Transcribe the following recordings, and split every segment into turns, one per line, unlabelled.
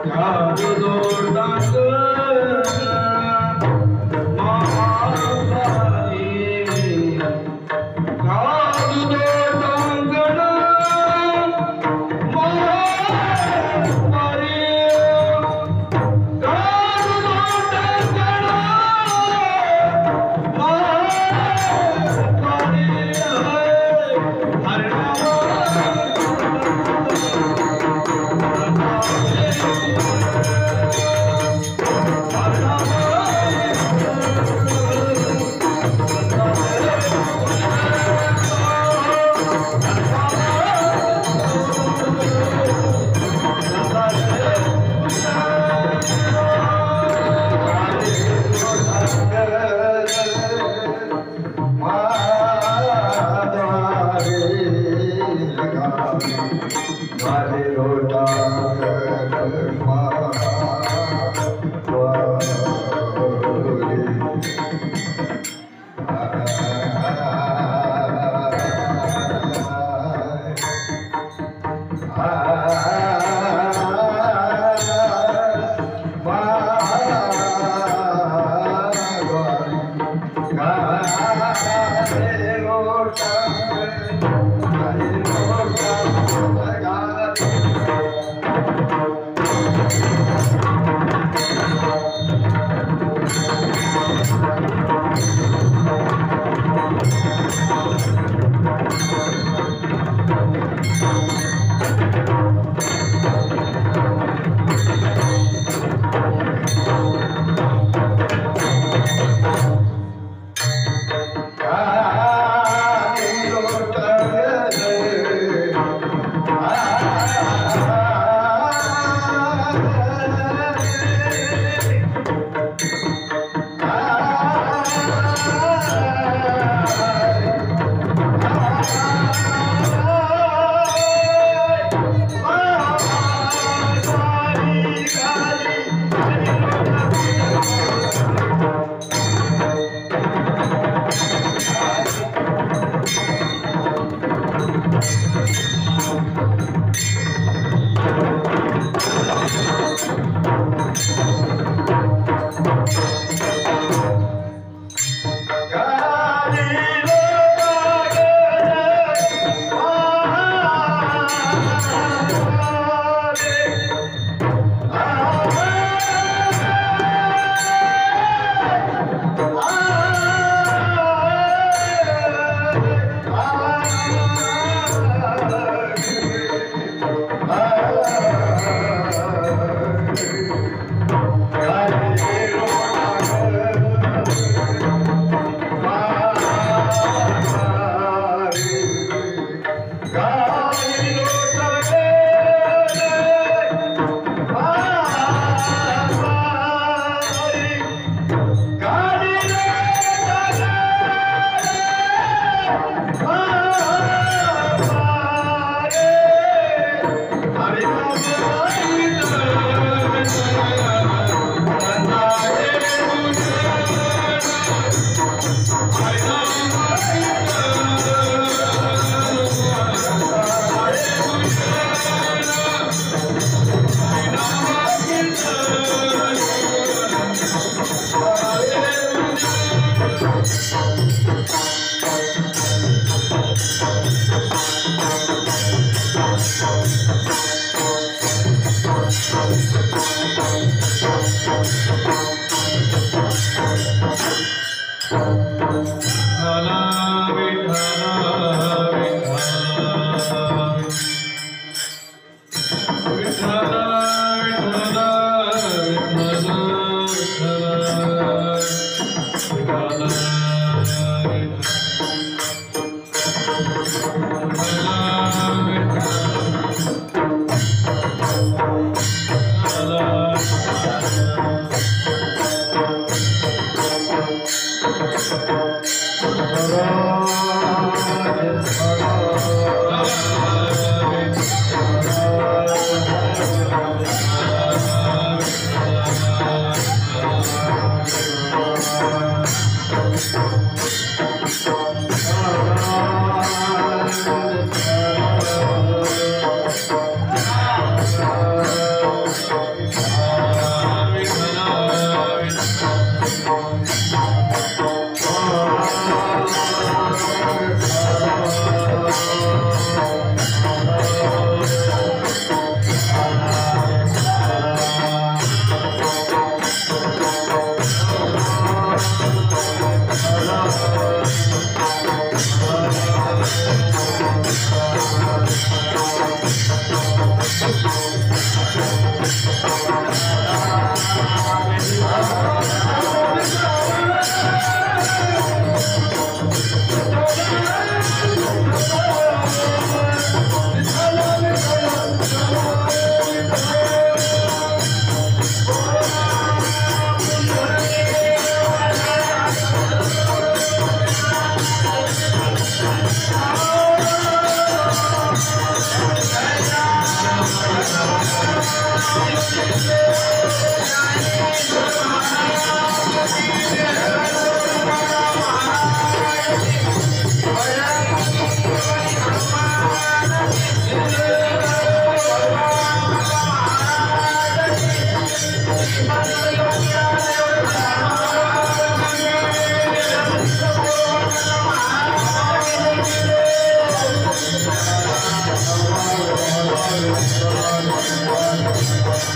Thank you.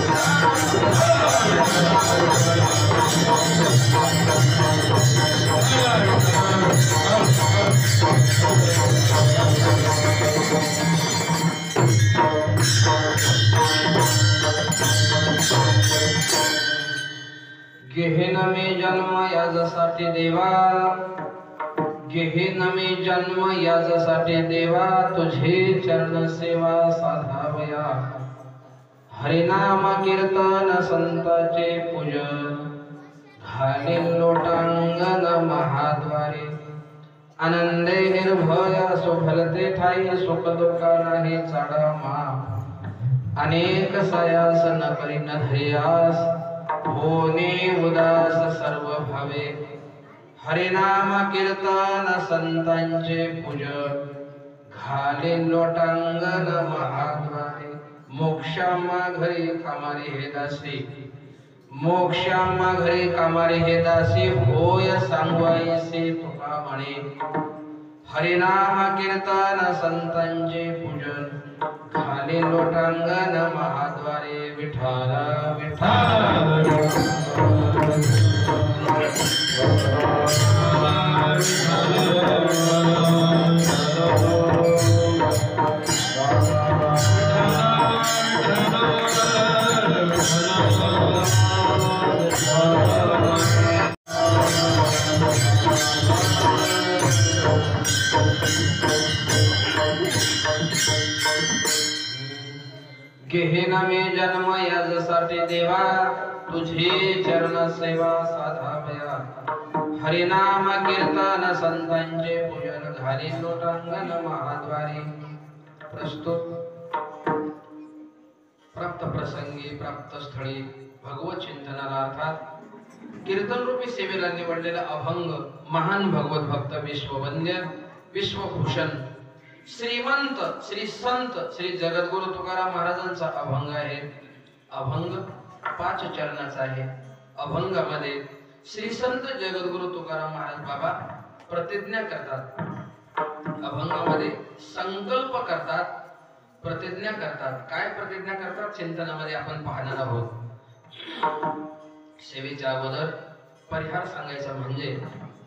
गेहेन में जन्म याजसाठी देवा, गेहेन में जन्म याजसाठी देवा, तुझे चरण सेवा साधावया। हरिनाम कीर्तन संतांचे पूजन, घाले लोटांगण महाद्वारे। आनंदे निर्भय सुफलते ठाई, सुख दुःख नाही चाडा मा। अनेक सयास न करी न धैर्यास, होने उदास सर्व भावे। हरिनाम कीर्तन संतांचे पूजन, घाले लोटांगण महाद्वारे। मोक्षामा घरी कामारी हे दासी, मोक्षामा घरी कामारी हे दासी, होय सांगवायसे तुका म्हणे। हरिनाम कीर्तन संतांचे पूजन, घाले लोटांगण महाद्वारे। विठ्ठल विठ्ठल गेहेन में जन्म याजसाठी देवा, तुझे चरण सेवा साधावया। हरिनाम कीर्तन संतांचे पूजन, घाले लोटांगण महाद्वारे। प्रस्तुत प्राप्त प्रसंगी प्राप्त स्थळी भगवत चिंतनाला अर्थात कीर्तन रूपी सेवेला निवडलेला अभंग महान भगवत भक्त विश्ववंद्य विश्वभूषण श्रीमंत श्री संत श्री जगद्गुरु तुकाराम महाराजांचा अभंग आहे। अभंग 5 चरणाचा आहे। अभंगामध्ये श्री संत जगद्गुरु तुकाराम महाराज बाबा प्रतिज्ञा करतात, अभंगामध्ये संकल्प करतात, प्रतिज्ञा करतात। काय प्रतिज्ञा करतात चिंतनामध्ये आपण पाहणार आहोत। सेवेच्या अगोदर परिहार सांगायचा म्हणजे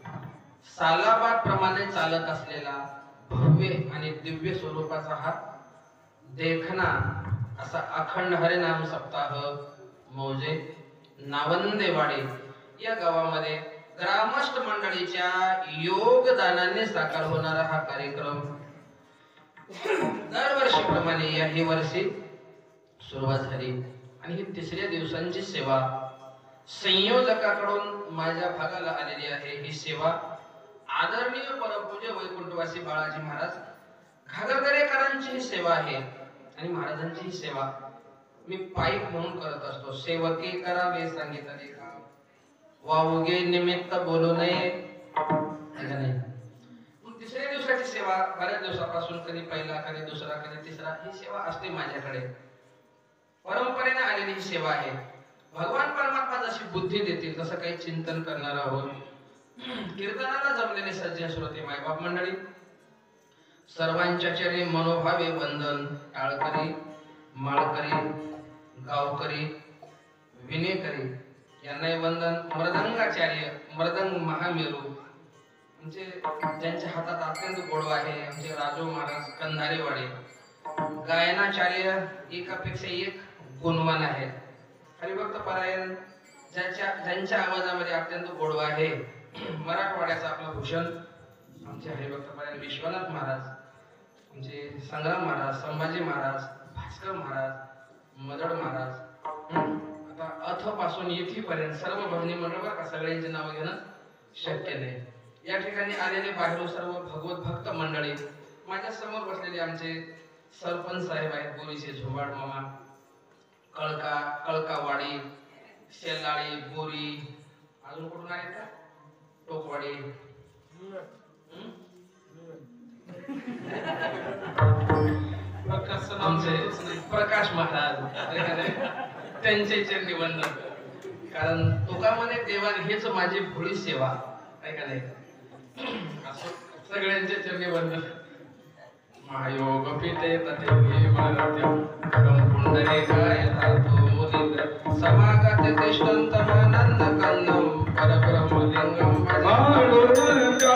सालाबाद प्रमाणे चालत असलेला भव्य आणि दिव्य स्वरूपाचा हा देखना असा अखंड हरिनाम सप्ताह मौजे नावंदेवाडी या गावामध्ये ग्रामस्थ मंडळीच्या योगदानाने साकार होणारा हा कार्यक्रम दरवर्षीप्रमाणे याही वर्षी सुरुवात झाली आणि ही 3ऱ्या दिवसांची सेवा संयोजकाकडून माझ्या भागाला आलेली आहे। ही सेवा आदरणीय परमपूज्य वैकुंठवासी बाळाजी महाराज घागरकरांची ही सेवा आहे आणि महाराजांची ही सेवा मी पाईप म्हणून करत असतो। सेवके करावे सांगितले का, वावगे निमित्त बोलू नये, नाही। मग 3ऱ्या दिवसाची सेवा बऱ्याच दिवसापासून कधी पहिला कधी दुसरा कधी तिसरा ही सेवा असते माझ्याकडे, परंपरेने आलेली ही सेवा आहे। भगवान परमात्मा जशी बुद्धी देतील तसं काही चिंतन करणार आहोत। कीर्तनाला जमलेले सज्जन श्रोते मायबाप मंडळी सर्वांच्या चरणी मनोभावे वंदन। टाळकरी माळकरी गावकरी विनेकरी यांनाही वंदन। मृदंगाचार्य मृदंग महामेरू म्हणजे ज्यांच्या हातात अत्यंत गोडवा आहे आमचे राजू महाराज कंधारेवाडे। गायनाचार्य एकापेक्षा एक गुणवान आहेत। हरिभक्त परायण ज्यांच्या आवाजामध्ये अत्यंत गोडवा आहे मराठवाड्याचा आपला भूषण आमचे हरिभक्त परायण विश्वनाथ महाराज, आमचे संग्राम महाराज, संभाजी महाराज, भास्कर महाराज, मदड महाराज। आता अथ पासून येथीपर्यंत सर्व भजनी मंडळ का सगळ्यांची नाव घेणं शक्य नाही। या ठिकाणी आलेले बाहेरून सर्व भगवत भक्त मंडळी, माझ्या समोर बसलेले आमचे सरपंच साहेब आहेत बोरीचे झुंबाड मामा, कळकावाडी, शेलाळी, बोरी, अजून कुठून आहेत का, टोकवाडी, आमचे प्रकाश महाराज त्यांचे चरणी वंदन। कारण तुकामाने देवान हेच माझी भोळी सेवा आहे का नाही, असं सगळ्यांचे चरणी वंदन। महायोग पिते तथे मरत्यं परम पुंडरीकाय तातो मुदित समागत तिष्ठन्तमानन्द कन्दं परब्रह्मलिङ्गं
पांडुरंगा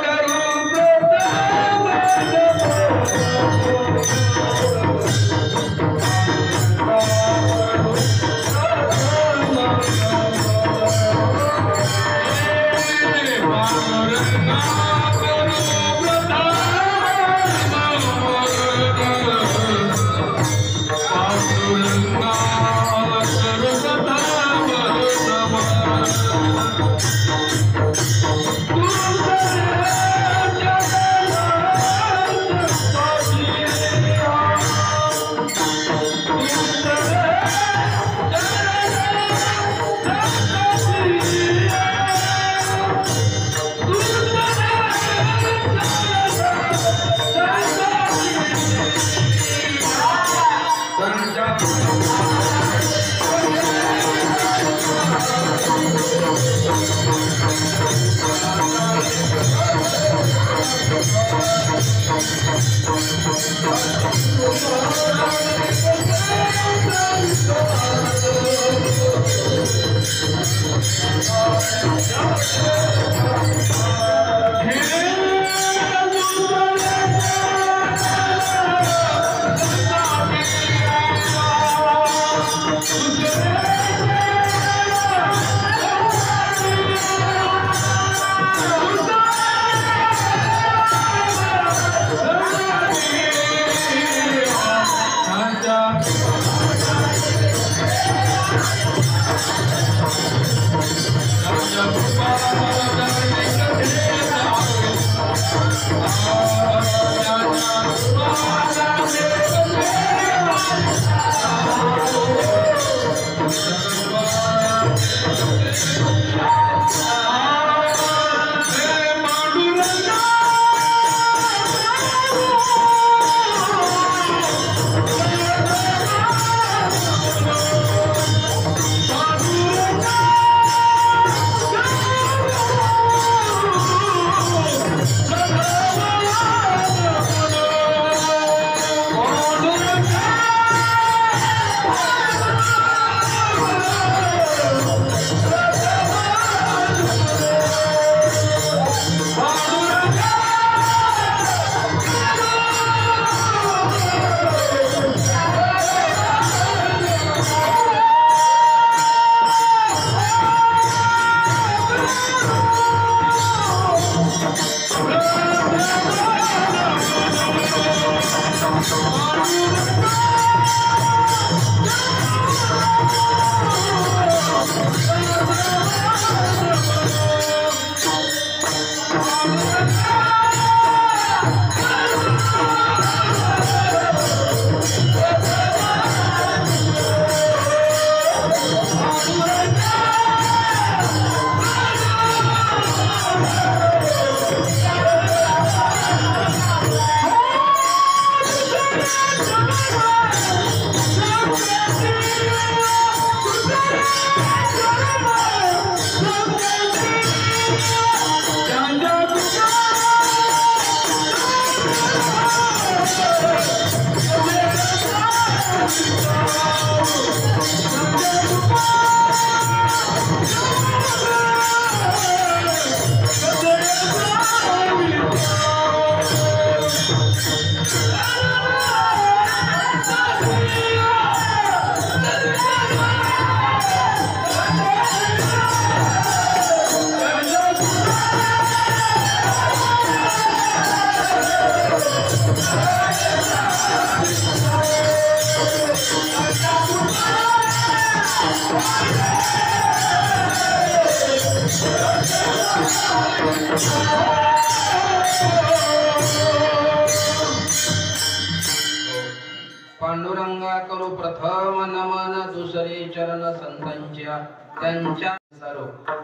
पांडुरंगा करू प्रथम नमन दुसरे चरण संतांच्या त्यांच्या सरो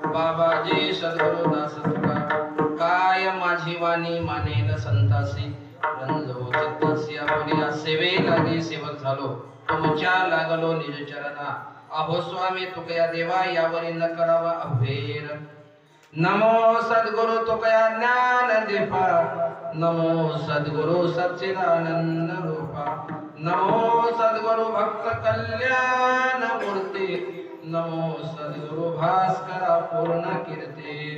बाबाजी सद्गुरु दास तुका काय माझी वाणी मानेल संतासी रंजो चित्तसी आपल्या सेवे लागे सेवक झालो तुमच्या लागलो निज चरणा अहो स्वामी तुकया देवा यावरी न करावा अभेर नमो सद्गुरु तुकया ज्ञान दीपा, नमो सद्गुरु सच्चिदानंद रूपा, नमो सद्गुरु भक्त कल्याण मूर्ती, नमो सद्गुरु भास्करा पूर्ण कीर्ती.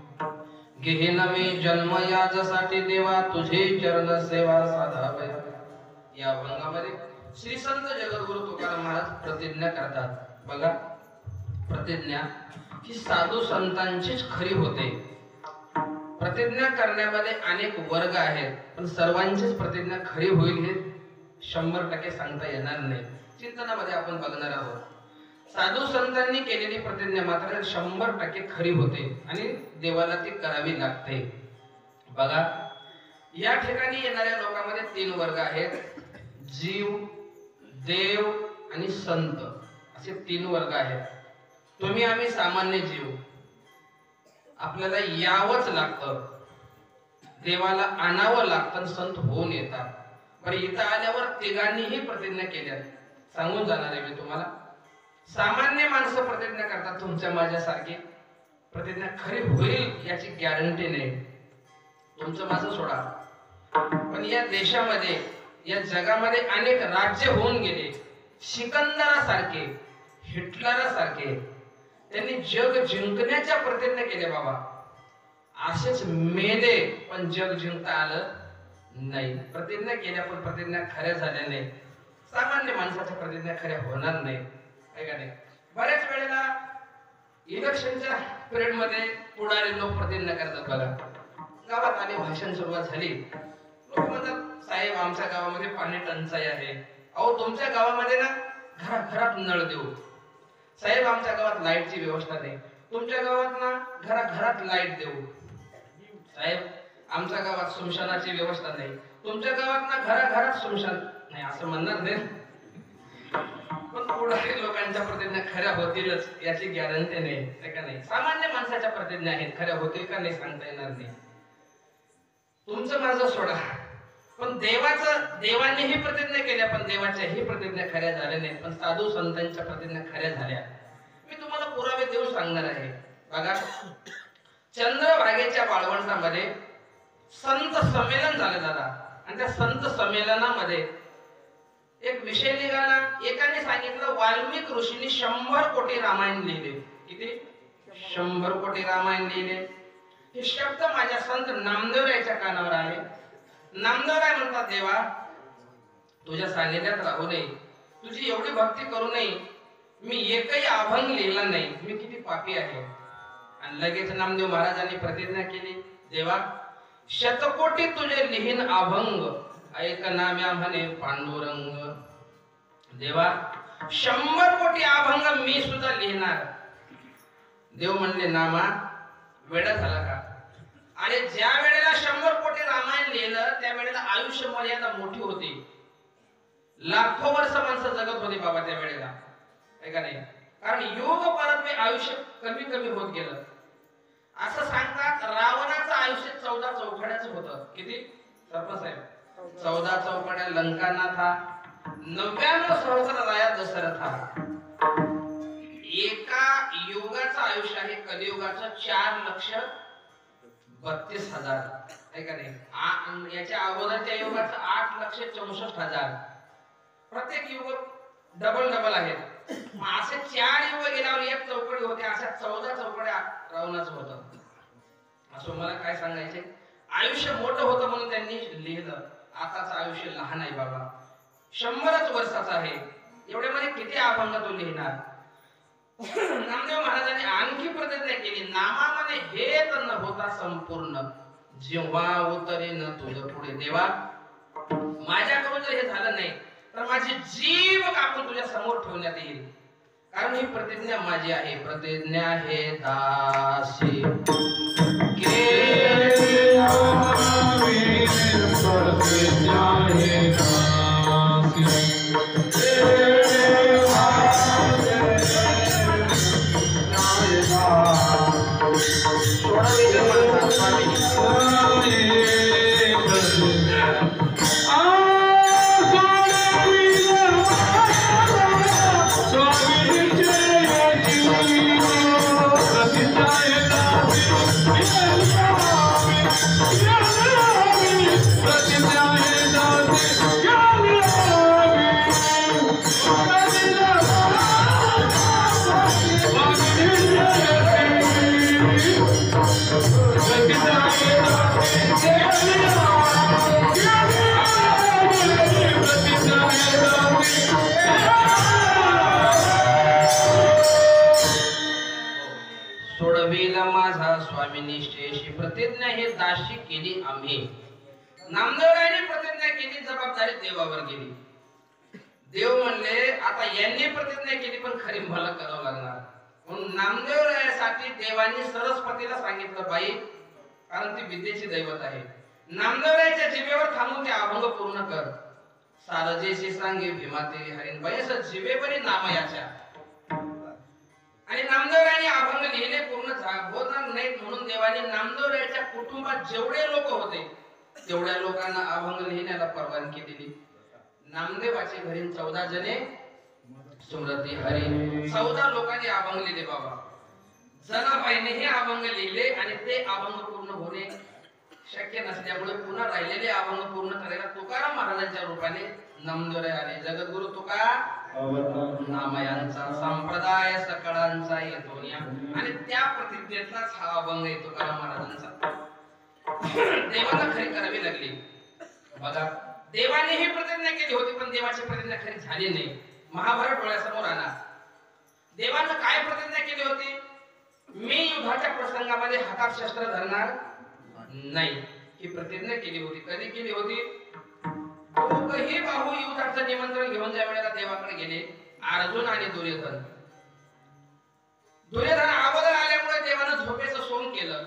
घेन मी जन्म याच्यासाठी देवा, तुझे चरण सेवा साधावे. या अभंगामध्ये श्री संत जगद्गुरु तुकाराम महाराज प्रतिज्ञा करतात. बघा, प्रतिज्ञा ही साधू संतांचीच खरी होते. प्रतिज्ञा करण्यामध्ये अनेक वर्ग आहेत, पण सर्वांचीच प्रतिज्ञा खरी होईल हे 100% सांगता येणार नाही. चिंतनामध्ये आपण बघणार आहोत. साधू संतांनी केलेली प्रतिज्ञा मात्र 100% खरी होते आणि देवाला ती करावी लागते. बघा, या ठिकाणी येणाऱ्या लोकांमध्ये 3 वर्ग आहेत. जीव, देव आणि संत असे 3 वर्ग आहेत. तुम्ही आम्ही सामान्य जीव, आपल्याला यावंच लागतं, देवाला आणावं लागतं, संत होऊन येतात. बरं, इथं आल्यावर तिघांनीही प्रतिज्ञा केल्या. सांगून जाणार आहे मी तुम्हाला. सामान्य माणसं प्रतिज्ञा करतात तुमच्या माझ्यासारखी, प्रतिज्ञा खरी होईल याची गॅरंटी नाही. तुमचं माझं सोडा, पण या देशामध्ये या जगामध्ये अनेक राज्य होऊन गेले. सिकंदरासारखे, हिटलरासारखे त्यांनी जग जिंकण्याच्या प्रतिज्ञा केल्या. बाबा असेच मेले, पण जग जिंकता आलं नाही. प्रतिज्ञा केल्या पण प्रतिज्ञा खऱ्या झाल्या नाही. सामान्य माणसाच्या प्रतिज्ञा खऱ्या होणार नाही, आहे का नाही? बऱ्याच वेळेला इलेक्शनच्या पिरियड मध्ये पुढारी लोक प्रतिज्ञा करतात. बघा, गावात आले, भाषण सुरुवात झाली, लोक म्हणतात साहेब आमच्या गावामध्ये पाणी टंचाई आहे. अहो तुमच्या गावामध्ये ना घराघरात नळ देऊ. साहेब आमच्या गावात लाईटची व्यवस्था नाही. तुमच्या गावात ना घराघरात लाईट देऊ. साहेब आमच्या गावात स्मशानाची व्यवस्था नाही. तुमच्या गावात ना घराघरात स्मशान नाही, असं म्हणणार नाही. पण पुढे लोकांच्या प्रतिज्ञा खऱ्या होतीलच याची गॅरंटी नाही, का नाही? सामान्य माणसाच्या प्रतिज्ञा आहेत, खऱ्या होतील का नाही सांगता येणार नाही. तुमचं माझं सोडा, पण देवानेही प्रतिज्ञा केल्या, पण देवाच्याही प्रतिज्ञा खऱ्या झाल्या नाही. पण साधू संतांच्या प्रतिज्ञा खऱ्या झाल्या. मी तुम्हाला पुरावे देऊन सांगणार आहे. बघा, चंद्रभागेच्या वाळवंटामध्ये संत संमेलन झालं दादा, आणि त्या संत संमेलनामध्ये एक विषय निघाला. एकाने सांगितलं वाल्मिक ऋषींनी 100 कोटी रामायण लिहिले. किती? 100 कोटी रामायण लिहिले. हे शब्द माझ्या संत नामदेवरायच्या कानावर आले. नामदेवराय म्हणतात, देवा तुझ्या सानिध्यात राहू नये, तुझी एवढी भक्ती करू नये, मी एकही अभंग लिहिला नाही, मी किती पापी आहे. आणि लगेच नामदेव महाराजांनी प्रतिज्ञा केली, देवा 100 कोटी तुझे लिहीन अभंग, ऐक नाम्या म्हणे पांडुरंग. देवा 100 कोटी अभंग मी सुद्धा लिहिणार. देव म्हणले, नामा वेडा झाला का? आणि ज्या वेळेला 100 कोटी रामायण लिहिलं त्या वेळेला आयुष्य मर्यादा मोठी होती. लाखो वर्ष माणसं जगत होती बाबा त्या वेळेला, आहे का नाही? कारण योग परत्वे आयुष्य कमी कमी होत गेलं. असं सांगतात रावणाचं आयुष्य 14 चौकड्याचं होतं. किती सरपंच साहेब? 14 चौकड्या लंकाना था, 99 सहस्र राया दशरथा. एका युगाचं आयुष्य आहे कलियुगाचं 4,32,000, आहे का नाही? याच्या अगोदरच्या युगाचं 8,64,000. प्रत्येक युग डबल डबल आहेत. असे 4 युग गेल्यावर एक चौकडी होते. अशा 14 चौकड्या रावणाचं होतं. असं मला काय सांगायचे, आयुष्य मोठं होतं म्हणून त्यांनी लिहिलं. आताचं आयुष्य लहान आहे बाबा, 100च वर्षाचं आहे. एवढ्यामध्ये किती अभंग तो लिहिणार? नामदेव महाराजांनी आणखी प्रतिज्ञा केली, नामामध्ये हेत न होता संपूर्ण, जेव्हा उतरेन तुझं पुढे. देवा माझ्याकडून जर हे झालं नाही तर माझी जीव कापून तुझ्या समोर ठेवण्यात येईल. कारण ही प्रतिज्ञा माझी आहे. प्रतिज्ञा हे दासी
स्वामी
केला माझा स्वामी निष्ठेशी प्रतिज्ञा हे दाशी केली आम्ही. नामदेवरायांनी प्रतिज्ञा केली, जबाबदारी देवावर गेली. देव म्हणले आता यांनी प्रतिज्ञा केली पण खरी मला करावं लागणार. म्हणून नामदेवरायासाठी देवानी सरस्वतीला सांगितलं बाई, कारण ती विद्येची दैवत आहे, नामदेवरायाच्या जिभेवर थांबून ते अभंग पूर्ण कर. सारजेशी सांगे भीमा तेरी हरिण बाई असं जिभेवरी नाम याच्या. आणि नामदेवरायांनी अभंग लिहिले पूर्ण होणार नाहीत म्हणून देवाने नामदेवरायाच्या कुटुंबात जेवढे लोक होते तेवढ्या लोकांना अभंग लिहिण्याला परवानगी दिली. नामदेवाचे घरी 14 जणे स्मृती हरी 14 लोकांनी अभंग लिहिले बाबा. जनाबाईने हे अभंग लिहिले आणि ते अभंग पूर्ण होणे शक्य नसल्यामुळे पुन्हा राहिलेले अभंग पूर्ण करायला तुकाराम महाराजांच्या रूपाने नामदेवराय आले. जगद्गुरु तुका नामयांचा संप्रदाय सकळांचा येतो आणि त्या प्रतिज्ञेतलाच हा अभंग आहे तुकाराम महाराजांचा. देवाला खरी करावी लागली बघा. देवाने ही प्रतिज्ञा केली होती पण देवाची प्रतिज्ञा खरी झाली नाही. महाभारत डोळ्यासमोर आला. देवानं काय प्रतिज्ञा केली होती? मी युद्धाच्या प्रसंगामध्ये हातात शस्त्र धरणार नाही ही प्रतिज्ञा केली होती. कधी केली होती? दोघही बाहू युद्धाचं निमंत्रण घेऊन ज्या वेळेला देवाकडे गेले, अर्जुन आणि दुर्योधन. दुर्योधन अगोदर आल्यामुळे देवानं झोपेचं सोंग केलं.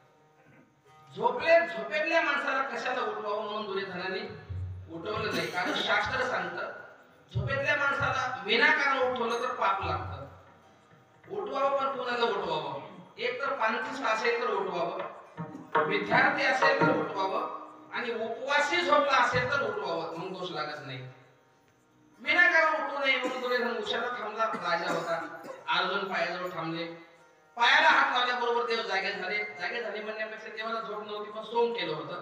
झोपेतल्या माणसाला कशाला उठवावं म्हणून दुर्योधनाने उठवलं नाही. कारण शास्त्र सांगतं झोपेतल्या माणसाला विनाकारण उठवलं तर पाप लागतं. उठवावं पण कुणाला उठवावं? एक तर पांथीस असेल तर उठवावं, विद्यार्थी असेल तर उठवावं आणि उपवासी झोपला असेल तर उठवावं, मग दोष लागत नाही. विनाकारण उठू नये म्हणून दुर्योधन उशाला थांबला. राजा होता. अर्जुन पायाजवळ थांबले. पायाला हात लावल्याबरोबर देव जागे झाले. जागे झाले म्हणण्यापेक्षा देवाला झोप नव्हती पण सोंग केलं होतं.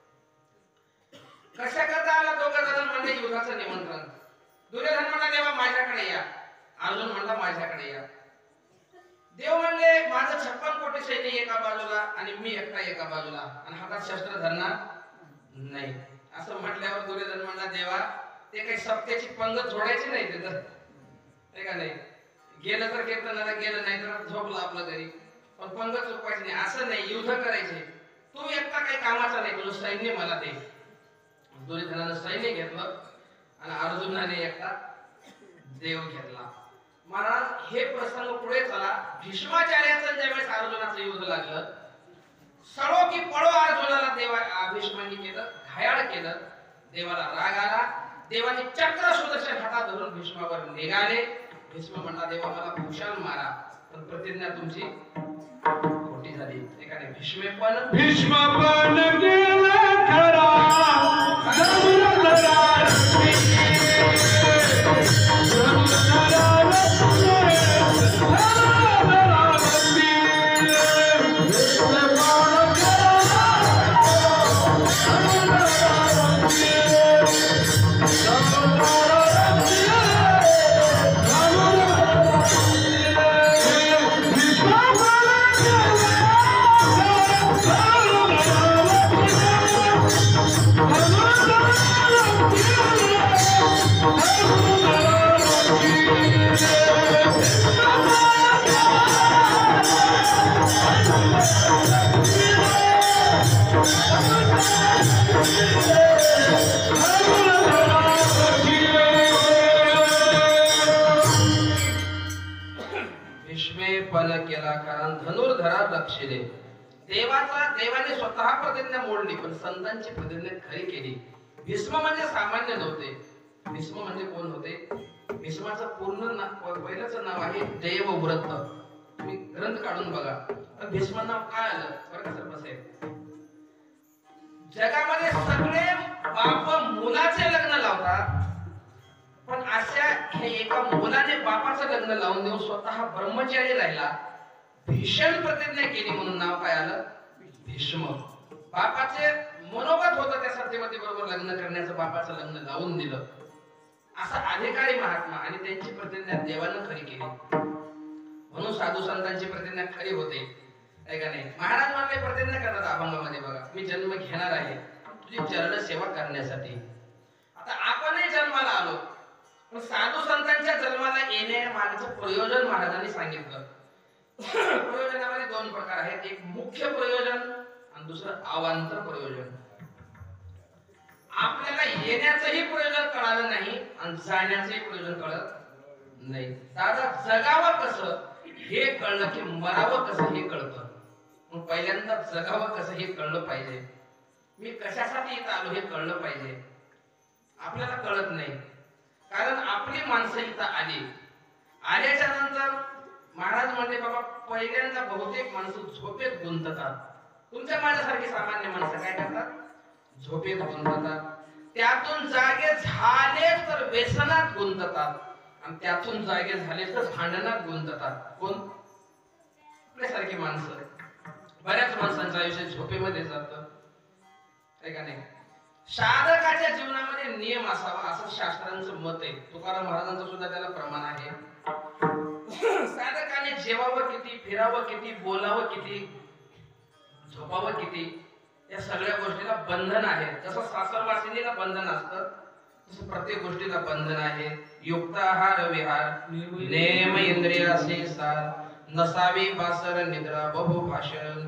कशा करता आला? दोघं जण म्हणजे युद्धाचं निमंत्रण. दुर्योधन म्हणला देवा माझ्याकडे या. अर्जुन म्हणला माझ्याकडे या. देव म्हणले माझं 56 कोटी सैन्य एका बाजूला आणि मी एकटा एका बाजूला आणि हातात शस्त्र धरणार नाही. असं म्हटल्यावर दुर्योधन म्हणला देवा ते काही सत्याची पंगत जोडायची नाही तिथं, हे का नाही? गेलं तर कीर्तनाला गेलं, नाही तर झोपलं आपलं घरी, पण पंगत चुकवायची नाही. असं नाही, युद्ध करायचे. तू एकटा काही कामाचा नाही, तुझं सैन्य मला दे. दुर्योधनानं सैन्य घेतलं आणि अर्जुनाने एकटा देव घेतला. महाराज हे प्रसंग पुढे चला. भीष्माचार्याचं ज्यावेळेस अर्जुनाचं युद्ध लागलं, सळो की पळो अर्जुनाला देवा भीष्मांनी केलं, घायाळ केलं. देवाला राग आला. देवाने चक्र सुदर्शन हातात धरून भीष्मावर निघाले. भीष्म म्हणला देवा मला भूषण मारा, पण प्रतिज्ञा तुमची खोटी झाली. एकाने भीष्म पण
गेला खरा
केला कारण धनुर्धरा रक्षिले. देवाने स्वतः प्रतिज्ञा मोडली पण संतांची प्रतिज्ञा खरी केली. भीष्म म्हणजे सामान्य नव्हते. भीष्म म्हणजे कोण होते? भीष्माचं पूर्ण पहिलंच नाव आहे देवव्रत. तुम्ही ग्रंथ काढून बघा तर भीष्म नाव काय आलं बरं का? सर बसेल जगामध्ये सगळे बाप मुलाचे लग्न लावतात, पण अशा हे एका मुलाने बापाचं लग्न लावून देऊन स्वतः ब्रह्मचारी राहिला. भीषण प्रतिज्ञा केली म्हणून नाव काय आलं? भीष्म. बापाचे मनोगत होतं त्या सत्यवती बरोबर लग्न करण्याचं, बापाचं लग्न लावून दिलं. असा अधिकारी महात्मा आणि त्यांची प्रतिज्ञा देवानं खरी केली म्हणून साधू संतांची प्रतिज्ञा खरी होते, आहे का नाही? महाराज म्हणले प्रतिज्ञा करतात अभंगामध्ये बघा, मी जन्म घेणार आहे तुझी चरण सेवा करण्यासाठी. आता आपणही जन्माला आलो, पण साधू संतांच्या जन्माला येण्या मागचं प्रयोजन महाराजांनी सांगितलं. प्रयोजनामध्ये दोन प्रकार आहेत, एक मुख्य प्रयोजन आणि दुसरं अवांतर प्रयोजन. आपल्याला येण्याचंही प्रयोजन कळालं नाही आणि जाण्याचंही प्रयोजन कळत नाही. दादा जगावं कसं हे कळलं की मरावं कसं हे कळतं. मग पहिल्यांदा जगावं कसं हे कळलं पाहिजे. मी कशासाठी इथं आलो हे कळलं पाहिजे. आपल्याला कळत नाही, कारण आपली माणसं इथं आल्याच्या नंतर महाराज म्हणले बाबा पहिल्यांदा बहुतेक माणसं झोपेत गुंततात. तुमच्या माझ्यासारखी सामान्य माणसं काय करतात? झोपेत गुंततात. त्यातून जागे झाले तर व्यसनात गुंततात आणि त्यातून जागे झाले तर भांडणात गुंततात. कोण? आपल्यासारखी माणसं. बऱ्याच माणसांचं आयुष्य झोपेमध्ये जातं, आहे का नाही? साधकाच्या जीवनामध्ये नियम असावा असं शास्त्रांचं मत आहे. तुकाराम महाराजांचं सुद्धा त्याला प्रमाण आहे. साधकाने जेवावं किती, फिरावं किती, बोलावं किती, झोपावं किती, या सगळ्या गोष्टीला बंधन आहे. जसं सासरवासिनीला बंधन असतं तसं प्रत्येक गोष्टीला बंधन आहे. युक्ताहार विहार नेम इंद्रियासी सार नसावी बासर निद्रा बहु भाषण.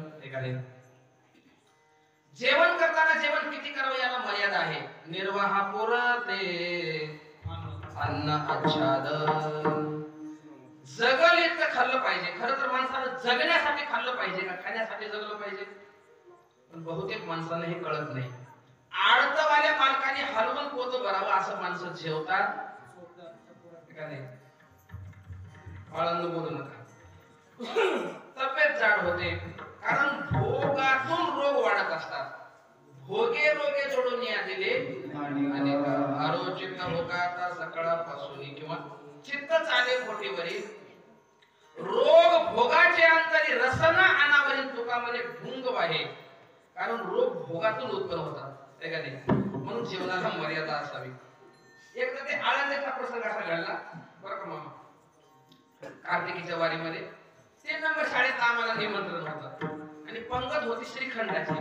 जेवण करताना जेवण किती करावं याला मर्यादा आहे. निर्वाहा पुरते अन्न आच्छादन. जगल इतकं खाल्लं पाहिजे. खरं तर माणसानं जगण्यासाठी खाल्लं पाहिजे का खाण्यासाठी जगलं पाहिजे? पण बहुतेक माणसांना हे कळत नाही. आडतवाल्या मालकाने हलवून पोत भरावं असं माणसं जेवतात का नाही? बाळांनो बोलू नका. तब्येत जाड होते कारण भोगातून रोग वाढत असतात. भोगे रोगे जोडून या दिले आणि आरोचित भोगाता सकाळपासून किंवा चित्त चाले पोटीवरील रोग भोगाचे अंतरी रसना अनावरील तुका म्हणे भुंग वाहे. कारण रोग भोगातून उत्पन्न होतात, आहे का नाही? म्हणून जीवनाला मर्यादा असावी. एकदा ते आळंदीचा प्रसंग असा घडला बरं का मामा. कार्तिकीच्या वारीमध्ये 3 नंबर शाळेत आम्हाला निमंत्रण होतं आणि पंगत होती श्रीखंडाची.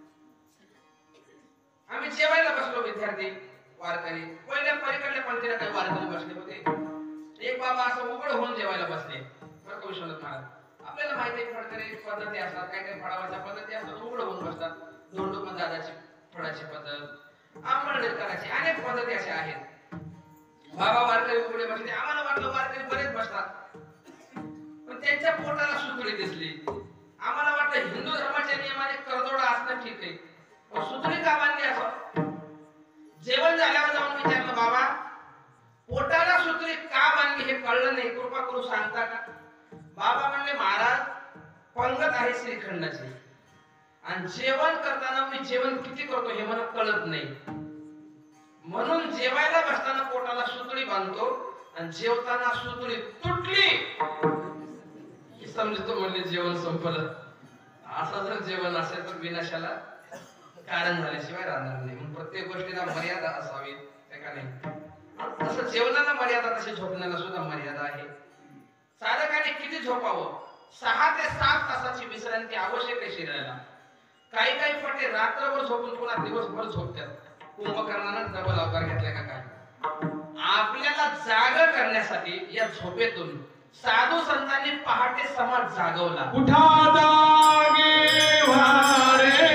आम्ही जेवायला बसलो विद्यार्थी वारकरी. पहिल्या पलीकडल्या पंक्तीला काही वारकरी बसले होते. एक बाबा असं उघड होऊन जेवायला बसले बरं का विश्वनाथ महाराज. आपल्याला माहिती आहे फडकरी पद्धती असतात, काही काही फळावाच्या पद्धती असतात, उघड होऊन बसतात. दोंडोपण दादाची फळाची पद्धत, आंबळनेर करायची, अनेक पद्धती अशा आहेत. बाबा वारकरी उघडे बसले. आम्हाला वाटलं वारकरी बरेच बसतात, पण त्यांच्या पोटाला सुतळी दिसली. आम्हाला वाटलं हिंदू धर्माच्या नियमाने करदोडा असणं ठीक आहे, पण सुतळी का बांधली असं? जेवण झाल्यावर जाऊन विचारलं बाबा पोटाला सुतळी का बांधली हे कळलं नाही, कृपा करून सांगता का? बाबा म्हणले महाराज पंगत आहे श्रीखंडाची आणि जेवण करताना मी जेवण किती करतो हे मला कळत नाही, म्हणून जेवायला बसताना पोटाला सुतळी बांधतो आणि जेवताना सुतळी तुटली की समजतो म्हणजे जेवण संपलं. असं जर जेवण असेल तर विनाशाला कारण झाल्याशिवाय राहणार नाही. म्हणून प्रत्येक गोष्टीला मर्यादा असावी, आहे का नाही? तसं जेवणाला मर्यादा तशी झोपण्याला सुद्धा मर्यादा आहे. साधकाने किती झोपावं? 6 ते 7 तासाची विश्रांती आवश्यक आहे शरीराला. काही काही फटे रात्रभर झोपून पुन्हा दिवसभर झोपतात. कुंभकर्णानं डबल अवतार घेतलाय का काय? आपल्याला जाग करण्यासाठी या झोपेतून साधू संतांनी पहाटे समाज जागवला.
उठा जागे वारे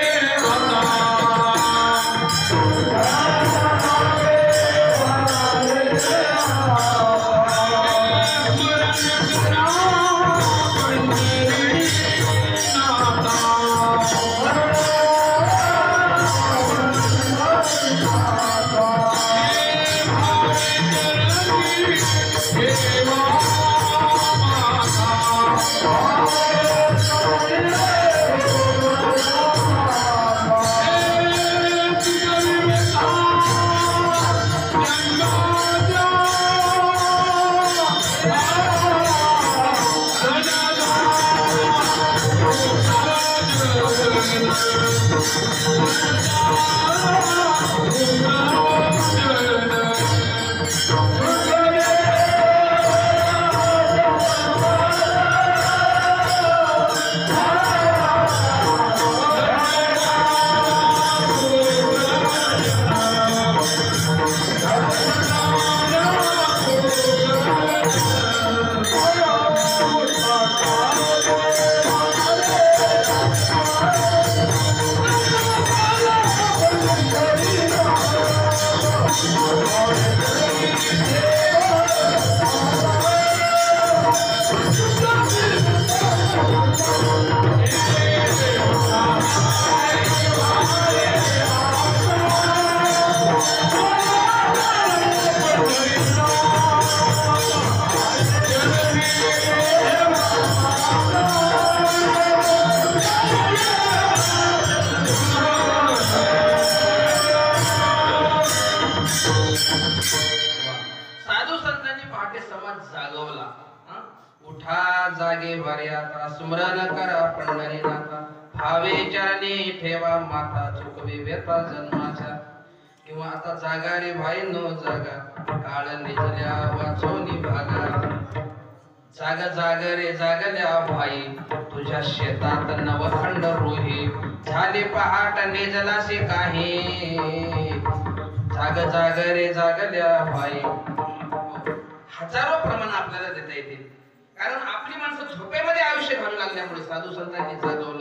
जागे भारी आता स्मरण करा पंढरीनाथा भावे चरणी ठेवा माता चुकवी व्यथा जन्माच्या किंवा आता जागा रे भाई नो जागा काळ निजल्या वाचोनी भागा जागा जाग रे जागल्या भाई तुझ्या शेतात नवखंड रोही झाले पहाट निजलासे काही जाग जाग रे जागल्या भाई हजारो प्रमाण आपल्याला देता येतील कारण आपली माणसं झोपेमध्ये आयुष्य घालू लागल्यामुळे साधू संतांनी जागवलं